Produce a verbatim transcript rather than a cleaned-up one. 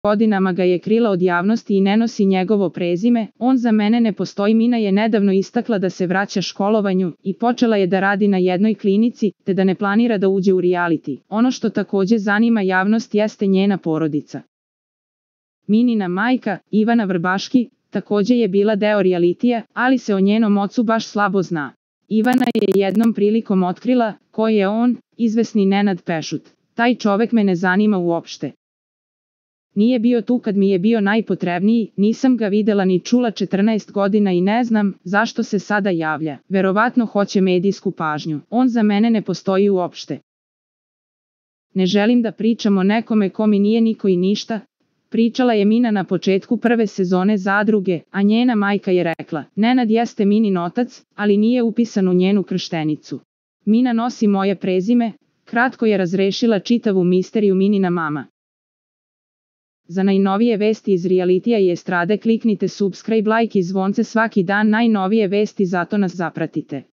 godinama ga je krila od javnosti i ne nosi njegovo prezime, on za mene ne postoji. Mina je nedavno istakla da se vraća školovanju i počela je da radi na jednoj klinici, te da ne planira da uđe u reality. Ono što takođe zanima javnost jeste njena porodica. Minina majka, Ivana Vrbaški, takođe je bila deo realitija, ali se o njenom ocu baš slabo zna. Ivana je jednom prilikom otkrila ko je on, izvesni Nenad Pešut. Taj čovek me ne zanima uopšte. Nije bio tu kad mi je bio najpotrebniji, nisam ga videla ni čula četrnaest godina i ne znam zašto se sada javlja. Verovatno hoće medijsku pažnju. On za mene ne postoji uopšte. Ne želim da pričam o nekome ko mi nije niko i ništa, pričala je Mina na početku prve sezone Zadruge, a njena majka je rekla: Nenad jeste Minin otac, ali nije upisan u njenu krštenicu. Mina nosi moje prezime, kratko je razrešila čitavu misteriju Minina mama. Za najnovije vesti iz realitija i estrade kliknite subscribe, like i zvonce svaki dan. Najnovije vesti, zato nas zapratite.